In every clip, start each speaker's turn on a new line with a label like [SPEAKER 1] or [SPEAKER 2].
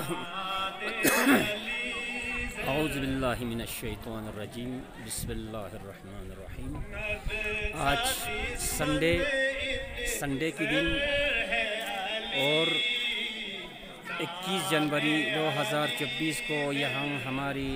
[SPEAKER 1] औज़ुबिल्लाहि मिनश्शैतानिर्रजीम बिस्मिल्लाहिर्रहमानिर्रहीम। आज संडे के दिन और 21 जनवरी 2024 को यहाँ हमारी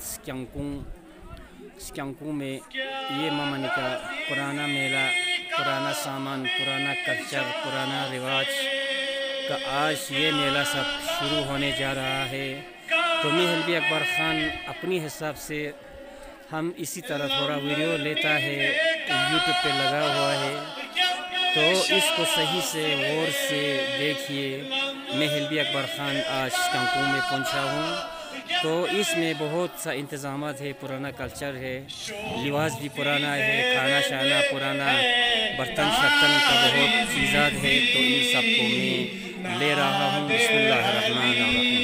[SPEAKER 1] स्क्यांकू में ये मामने का पुराना मेला, पुराना सामान, पुराना कल्चर, पुराना रिवाज का आज ये मेला सब शुरू होने जा रहा है। तो मैं हल्बी अकबर ख़ान अपनी हिसाब से हम इसी तरह थोड़ा वीडियो लेता है, यूट्यूब पे लगा हुआ है, तो इसको सही से गौर से देखिए। मैं हल्बी अकबर ख़ान आज स्क्यांकू में पहुंचा हूँ, तो इसमें बहुत सा इंतज़ामात है, पुराना कल्चर है, लिबास भी पुराना है, खाना शाना पुराना, बर्तन शर्तन का बहुत चीज़ात है। तो इन सब को मैं ले रहा हूँ। बिस्मिल्लाहिर्रहमानिर्रहीम।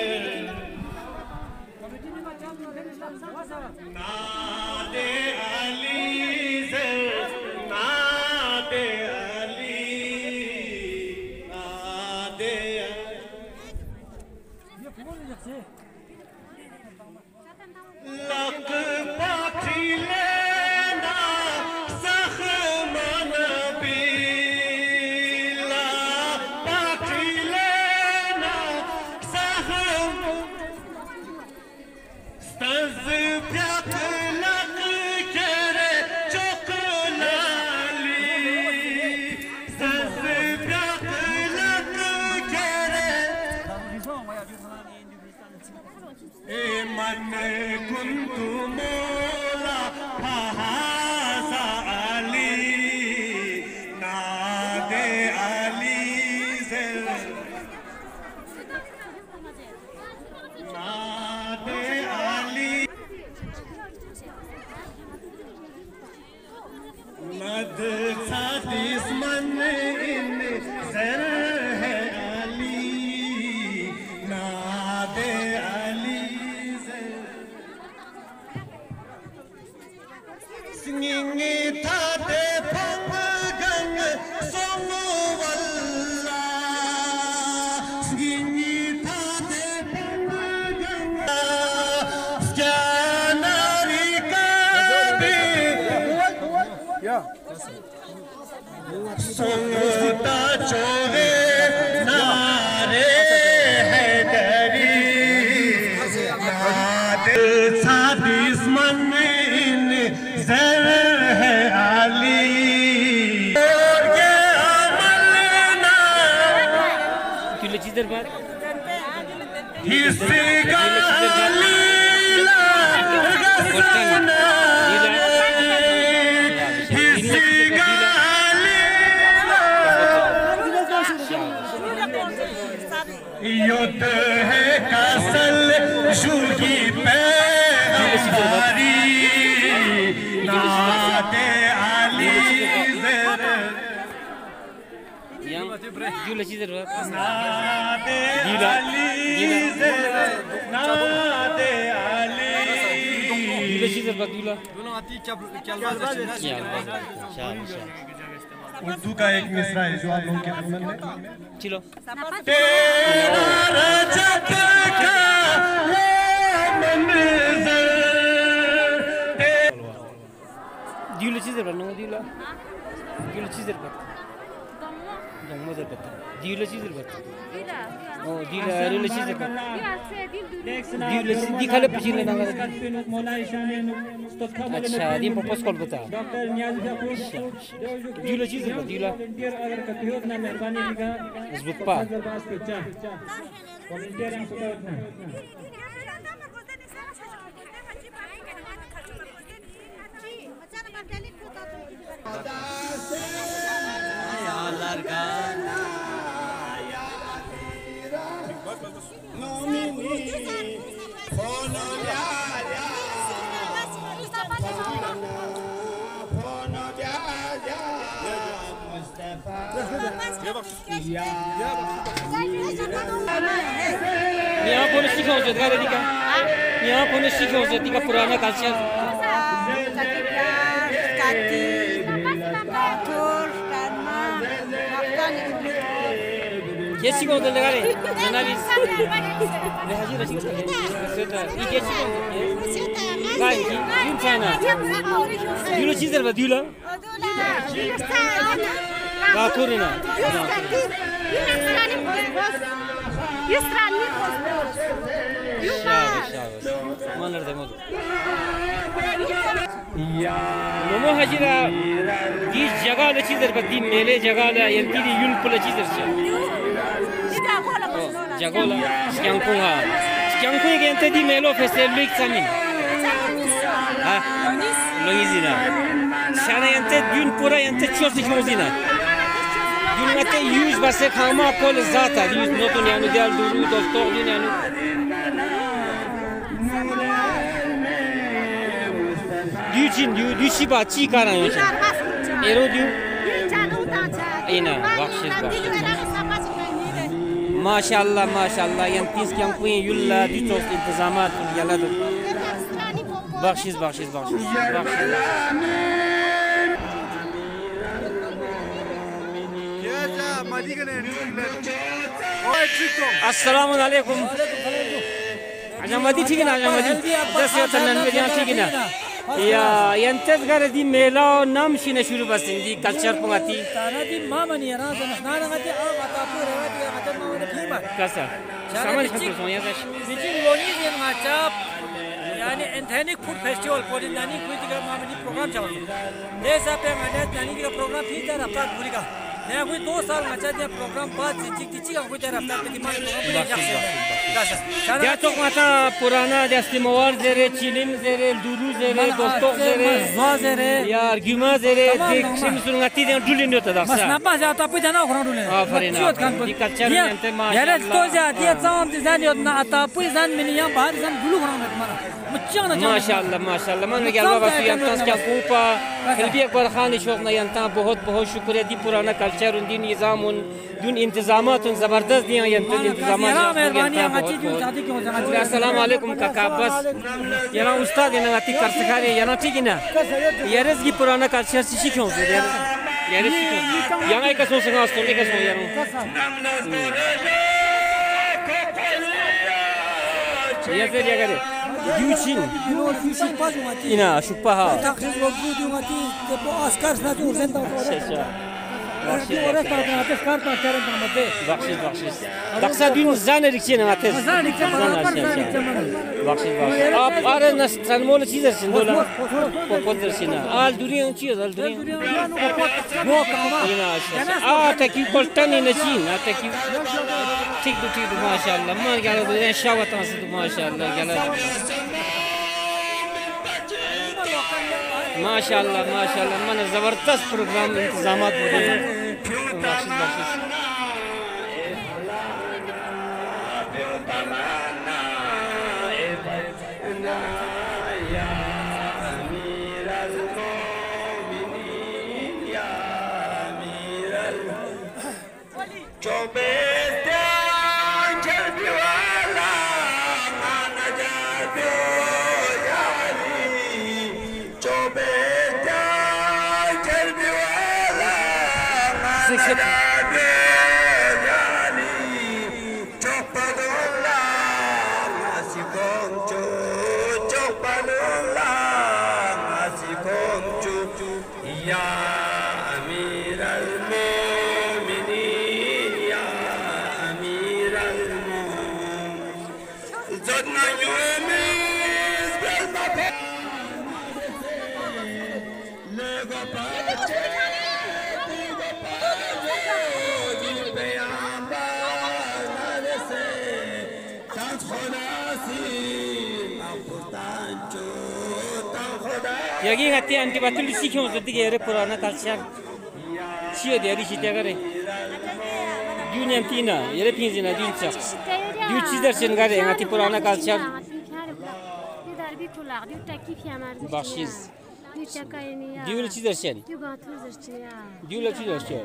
[SPEAKER 2] युद्ध है कासल शुगी पैदारी नाते अली ज़र
[SPEAKER 1] जुल चीज़र
[SPEAKER 2] नाते अली ज़र नाते अली
[SPEAKER 1] जुल चीज़र बदुला
[SPEAKER 2] उर्दू का एक मिसरा है जो आप लोगों के खिदमत में
[SPEAKER 1] चलो।
[SPEAKER 2] तेरा रजब का वो मंज़र
[SPEAKER 1] जुल चीज़र बनो जुला जुल चीज़र बत दम मज़र बत जुल चीज़र बत ओ जुल जुल चीज़र बत जुल दिखा ले पिछले ना अच्छा दिन पपोस कॉल बता जुल चीज़र बत जुला मजबूत पा यहाँ पुनः सिखाओ जगह रेडी का यहाँ पुनः सिखाओ जगह का पुराना culture Geçi kondu legare. Nanavis. Ne hacı raşik. Seta. İyi geçi kondu. Gayet iyi. Gün çayna. Dülo çizer ba dülo. Baturina. Şavuz. Manlar demodu. Nomo hacira di jagah la çizer ba di mele jagah la yanti di yul pula çizer se. Jagola skyankunga. Skyankunga gente di melo festival lu examin. Ha. Loizina. Sana yante dün pura yante çözdük mozina. Dün ngate yüz base kama kol zata yüz notun yani diğer duru doktor dün yani. Düçin düçi ba çi karan yok. Ero dü. Ina bakşiz ba. Maşallah maşallah yantiz kyan kuyin yulla düços intizamat yaladı. Bakşiz. Assalamu alaikum. Ajamadi ठीक है ना ajamadi. जैसे तन्नन में जान ठीक है ना. या यंतज घर दी मेला नाम शिने शुरू बसिन दी कल्चर पंगती.
[SPEAKER 3] ताना दी मामा नहीं है ना तो नाना गति आ बता पूरे वाली गति मामा ने फीमा.
[SPEAKER 1] कैसा? सामान खबर सोया जैसे.
[SPEAKER 3] बीजिंग लोनी दी माचाप यानी एंथेनिक फूड फेस्टिवल कोडी नानी कोई दिगा मामा नी प्रोग्राम चला. जैसा पे मैंने नानी का प्रोग्राम थी तेरा अपना पूरी का. मैं कोई 2 साल मचा दिया प्रोग्राम बाद चिक कोई तेरा अपना पे दिमाग
[SPEAKER 1] Ya çok mata purana destimawar zere çilim zere duru zere dostok zere ya argument zere deksim surngati den dulin da daksa
[SPEAKER 3] mas napa ja ta pui na khron dulin
[SPEAKER 1] afarin di culture ente ma
[SPEAKER 3] ya to ja dia tsam di zan yot na ata pui zan mini ya bahar zan dulu khron na mana
[SPEAKER 1] maşallah man gelme basu yantas kya kupa kalbi ekbar khani shogna yanta बहुत शुक्रिया दी पुराना culture उन दिन निजाम उन दिन इंतजामात उन जबरदस्त दिया यंत्र इंतजामात अस्सलाम वालेकुम काका बस yana ustad yana ati karsikare yana tikina yarız ki पुराना कल्चर सीखों से yarız सीखों yana एक सोच संगा स्टोर एक सोच यारो ये से जगह रे Yuchin ina şupaha
[SPEAKER 3] taksiz bu dumati bu askar snat urzen da
[SPEAKER 1] Bakşiz. Taksa dün zanerik çene ateş. Bakşiz. Ap ara nas tanmol çizersin dola. Popoddersin. Al duriyan çiz al duriyan. Ina aşağı. Taki koltan ina çin. Taki tik maşallah. Man gel duriyan şavatan sıdı maşallah gel. माशाल्लाह मन जबरदस्त programme इंतजामात हो रहे यही हत्या अंति बात Lucy क्यों होती है रे पुराना कल्चर चियो देरी चिते करे दुनिया तीना ये रे पिंजना दुनिया दु चीज़ चेन करे अंति पुराना कल्चर बाशिश दिवल चीज़ चेन दिवल चीज़ चेन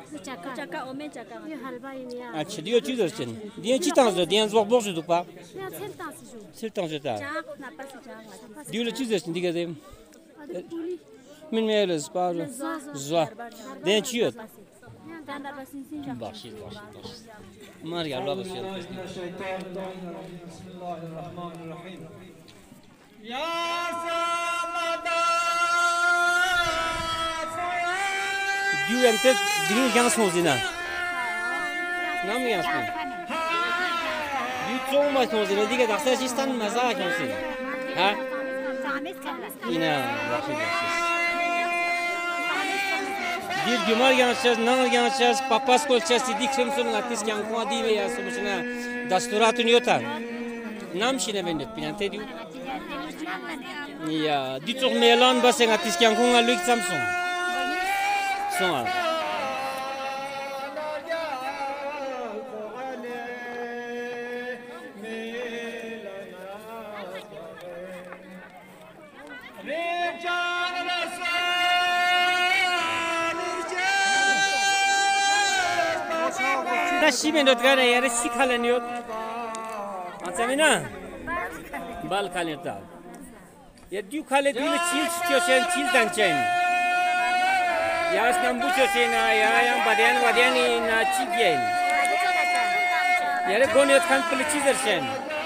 [SPEAKER 1] अच्छा दिवल चीज़ चेन दिया चितांस दिया ज़वाब बोझ दो पा सिल्तांस था दिवल चीज़ चेन दिखे दे Min meres pardon. Zwa. Den çiyor. Bakşiz. Mar ya Allah basıyor.
[SPEAKER 2] Bismillahirrahmanirrahim. Ya samada
[SPEAKER 1] Diyor ente dinin yans mozina. Nam yans mı? Diyor çok maç mozina. Diye daksa sistan maza yansın. Ha? Yine bakşiz. Bir gümar yanacağız, nağır yanacağız, papas kolacağız, sidik semsun atis ki ankuma di ve ya sonuçta dasturatun yota. Nam şine bendet pinante diyor. Ya, di çok melan basın atis ki ankuma lük samsun. Sonra. Şimdi notgara yere sikhaleniyor. Ansamina. Bal kalıyor da. Ya diyor kale diyor çil çıkıyorsun çilden çen. Ya aslında bu çocuğun ya yang badan na çiğyen. Yere gonyot kan pili çizersen.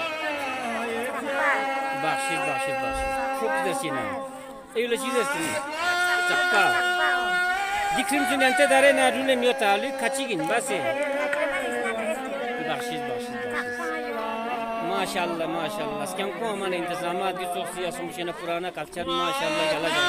[SPEAKER 1] Bakşir. Çok güzelsin ha. Öyle çizersin. Çakka. Dikrim sünente dare na rulem yotalı kaçigin bası. Bakşiz. Maşallah. Sekian ko aman intizamat di soksi asumsiyana purana culture maşallah jala jala.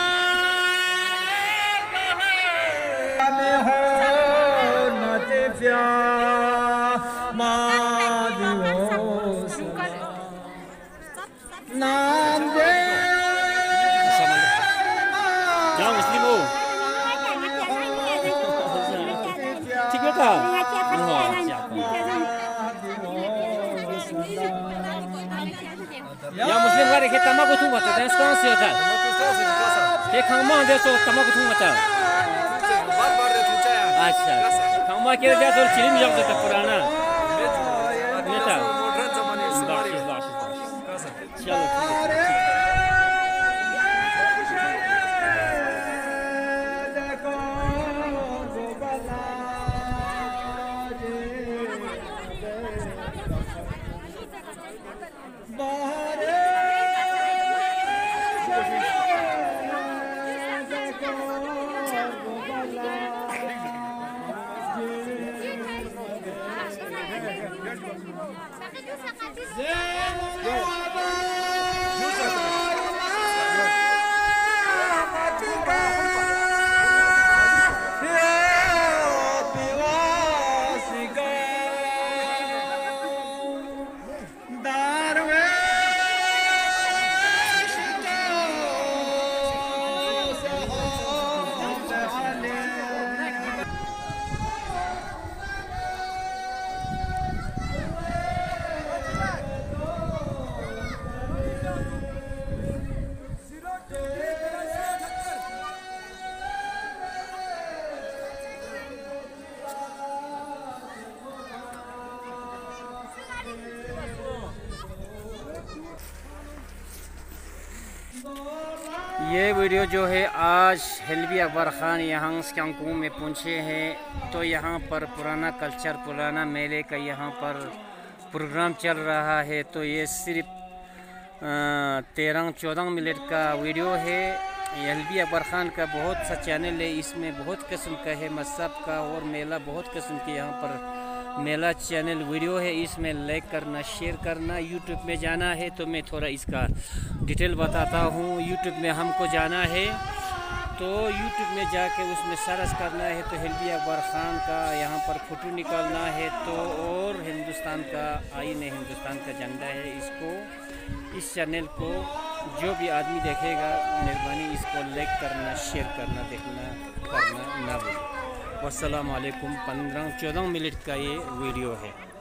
[SPEAKER 1] Ya Muslim o. Tiga tak? Ya Muslim gare ke tamago tu mata, dan sekarang siapa? Ke kamu ada so tamago tu mata. अच्छा कामा के dia soal cilim yang kita purana neta चलो ये video जो है आज हेल्वी अकबर ख़ान यहाँ स्कैंकू में पहुँचे हैं तो यहाँ पर पुराना कल्चर पुराना मेले का यहाँ पर प्रोग्राम चल रहा है। तो ये सिर्फ 13-14 मिनट का वीडियो है। हेल्वी अकबर ख़ान का बहुत सा चैनल है, इसमें बहुत किस्म का है मज़हब का और मेला बहुत किस्म के यहाँ पर मेला चैनल वीडियो है। इसमें लाइक करना शेयर करना। यूट्यूब में जाना है तो मैं थोड़ा इसका डिटेल बताता हूँ। यूट्यूब में हमको जाना है तो यूट्यूब में जाके उसमें सर्च करना है तो हेल्वी अकबर ख़ान का यहाँ पर फ़ोटो निकालना है तो और हिंदुस्तान का आईन है, हिंदुस्तान का झंडा है। इसको इस चैनल को जो भी आदमी देखेगा मेहरबानी इसको लाइक करना शेयर करना देखना करना ना भूलें। वस्सलाम वालेकुम। 15-14 मिनट का ये वीडियो है।